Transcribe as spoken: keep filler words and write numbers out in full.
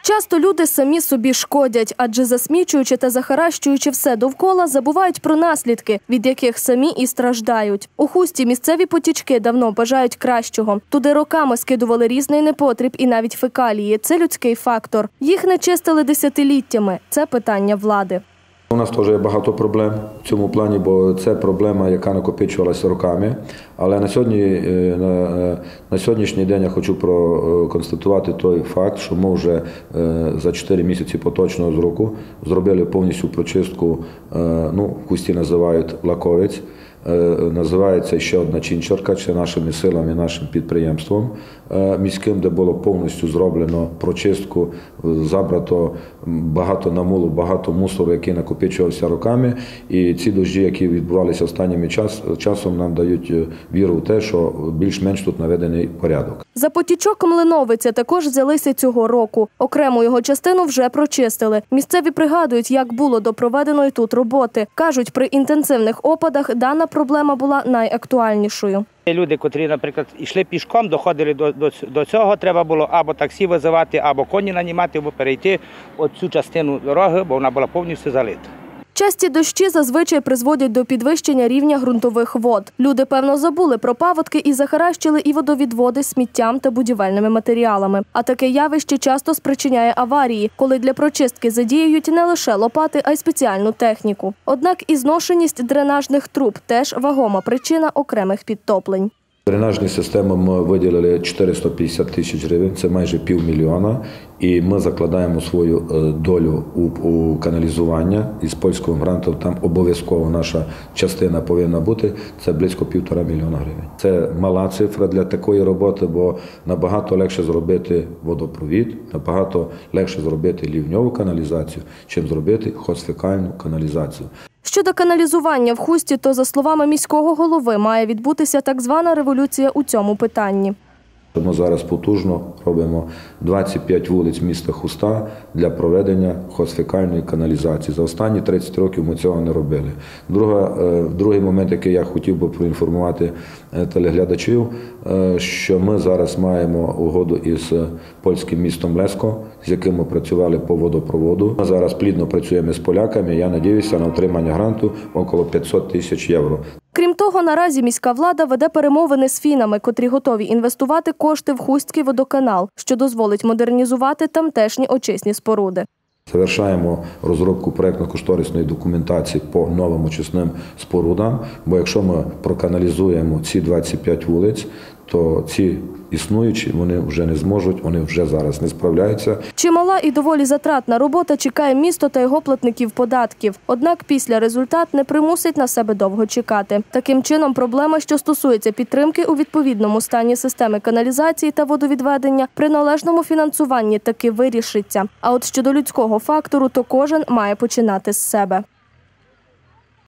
Часто люди самі собі шкодять, адже засмічуючи та захаращуючи все довкола, забувають про наслідки, від яких самі і страждають. У Хусті місцеві потічки давно бажають кращого. Туди роками скидували різний непотріб і навіть фекалії. Це людський фактор. Їх не чистили десятиліттями. Це питання влади. У нас теж є багато проблем в цьому плані, бо це проблема, яка накопичувалася роками. Але на, сьогодні, на, на сьогоднішній день я хочу проконстатувати той факт, що ми вже за чотири місяці поточного року зробили повністю прочистку, ну, в Хусті називають лаковець. Називається ще одна Чинчорка, це нашими силами, нашим підприємством міським, де було повністю зроблено прочистку, забрато багато намулу, багато мусору, який накопичувався роками. І ці дощі, які відбувалися останнім час, часом, нам дають віру в те, що більш-менш тут наведений порядок. За потічок Млиновиця також взялися цього року. Окрему його частину вже прочистили. Місцеві пригадують, як було до проведеної тут роботи. Кажуть, при інтенсивних опадах дана проблема була найактуальнішою. Люди, котрі, наприклад, йшли пішком, доходили до, до, до цього, треба було або таксі визивати, або коні нанімати, або перейти оцю частину дороги, бо вона була повністю залита. Часті дощі зазвичай призводять до підвищення рівня ґрунтових вод. Люди, певно, забули про паводки і захаращили і водовідводи сміттям та будівельними матеріалами. А таке явище часто спричиняє аварії, коли для прочистки задіюють не лише лопати, а й спеціальну техніку. Однак і зношеність дренажних труб – теж вагома причина окремих підтоплень. Дренажні системи ми виділили чотириста п'ятдесят тисяч гривень, це майже півмільйона. І ми закладаємо свою долю у, у каналізування із польського гранту. Там обов'язково наша частина повинна бути. Це близько півтора мільйона гривень. Це мала цифра для такої роботи, бо набагато легше зробити водопровід, набагато легше зробити лівньову каналізацію, чим зробити хозфекальну каналізацію. Щодо каналізування в Хусті, то, за словами міського голови, має відбутися так звана революція у цьому питанні. Ми зараз потужно робимо двадцять п'ять вулиць міста Хуста для проведення хозфекальної каналізації. За останні тридцять років ми цього не робили. Друга, другий момент, який я хотів би проінформувати телеглядачів, що ми зараз маємо угоду із польським містом Леско, з яким ми працювали по водопроводу. Ми зараз плідно працюємо з поляками, я сподіваюся на отримання гранту около п'ятсот тисяч євро. Крім того, наразі міська влада веде перемовини з фінами, котрі готові інвестувати кошти в Хустський водоканал, що дозволить модернізувати тамтешні очисні споруди. Завершаємо розробку проєктно-кошторисної документації по новим очисним спорудам, бо якщо ми проканалізуємо ці двадцять п'ять вулиць, то ці існуючі, вони вже не зможуть, вони вже зараз не справляються. Чимала і доволі затратна робота чекає місто та його платників податків. Однак після результат не примусить на себе довго чекати. Таким чином, проблема, що стосується підтримки у відповідному стані системи каналізації та водовідведення, при належному фінансуванні таки вирішиться. А от щодо людського фактору, то кожен має починати з себе.